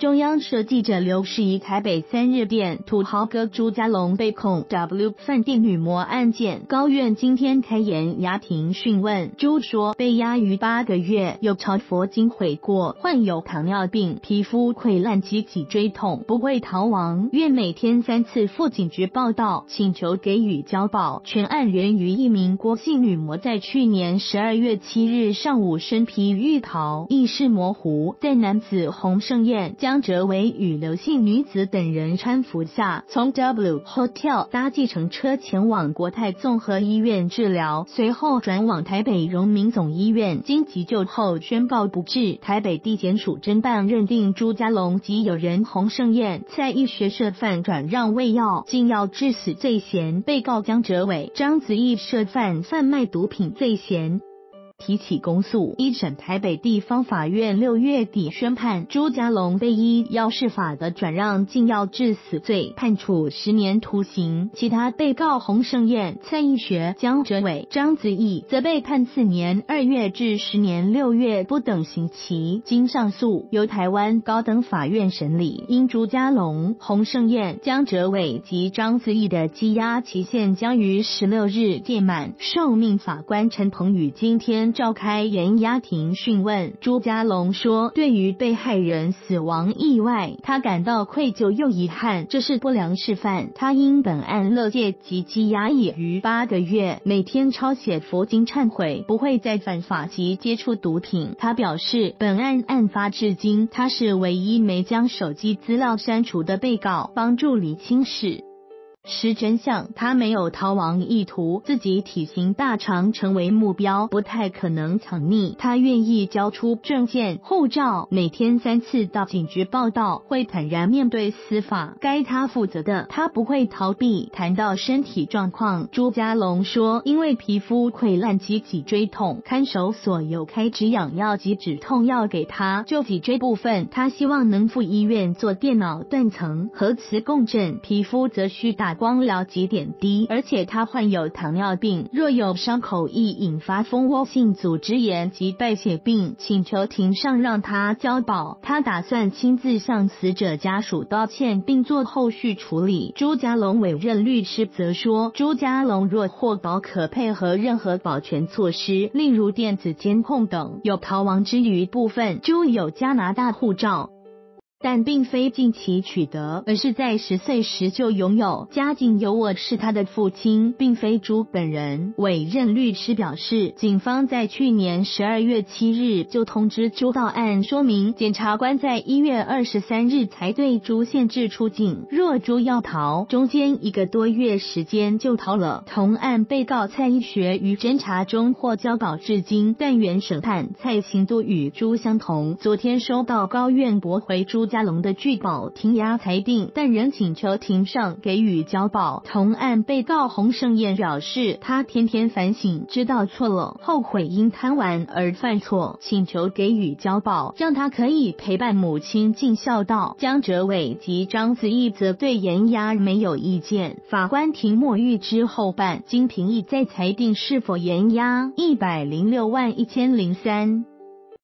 中央社记者刘世仪台北3日电，土豪哥朱家龙被控 W 饭店女模案件，高院今天开言押庭讯问。朱说被押逾8个月，有朝佛经悔过，患有糖尿病，皮肤溃烂及脊椎痛，不会逃亡，愿每天3次赴警局报到，请求给予交保。全案源于一名郭姓女模在去年12月7日上午身疲欲逃，意识模糊，在男子洪胜彦、江哲伟与刘姓女子等人搀扶下，从 W Hotel 搭计程车前往国泰综合医院治疗，随后转往台北荣民总医院，经急救后宣告不治。台北地检署侦办认定朱家龙及友人洪胜彦在医学涉犯转让胃药、禁药致死罪嫌，被告江哲伟、张子毅涉犯贩卖毒品罪嫌。提起公诉，一审台北地方法院6月底宣判朱家龙被依药事法的转让禁药致死罪判处10年徒刑，其他被告洪胜彦、蔡义学、江哲伟、张子毅则被判4年2月至10年6月不等刑期。经上诉，由台湾高等法院审理，因朱家龙、洪胜彦、江哲伟及张子毅的羁押期限将于16日届满，受命法官陈鹏宇今天召开原押庭讯问。朱家龙说，对于被害人死亡意外，他感到愧疚又遗憾，这是不良示范。他因本案勒戒及羁押已逾8个月，每天抄写佛经忏悔，不会再犯法及接触毒品。他表示，本案案发至今，他是唯一没将手机资料删除的被告，帮助厘清事实真相。他没有逃亡意图，自己体型大肠成为目标，不太可能藏匿。他愿意交出证件、护照，每天3次到警局报到，会坦然面对司法，该他负责的，他不会逃避。谈到身体状况，朱家龙说，因为皮肤溃烂及脊椎痛，看守所有开止痒药及止痛药给他。就脊椎部分，他希望能赴医院做电脑断层、核磁共振，皮肤则需打光疗及点滴，而且他患有糖尿病，若有伤口易引发蜂窝性组织炎及败血病，请求庭上让他交保。他打算亲自向死者家属道歉，并做后续处理。朱家龙委任律师则说，朱家龙若获保，可配合任何保全措施，例如电子监控等。有逃亡之余部分，朱有加拿大护照，但并非近期取得，而是在10岁时就拥有，家境优渥，是他的父亲，并非朱本人。委任律师表示，警方在去年12月7日就通知朱到案，说明检察官在1月23日才对朱限制出境，若朱要逃，中间1个多月时间就逃了。同案被告蔡义学于侦查中获交保至今，但原审判蔡刑度与朱相同。昨天收到高院驳回朱家龙的拒保停押裁定，但仍请求庭上给予交保。同案被告洪胜彦表示，他天天反省，知道错了，后悔因贪玩而犯错，请求给予交保，让他可以陪伴母亲尽孝道。江哲伟及张子毅则对延押没有意见，法官庭墨预知后办，经评议再裁定是否延押。106万1003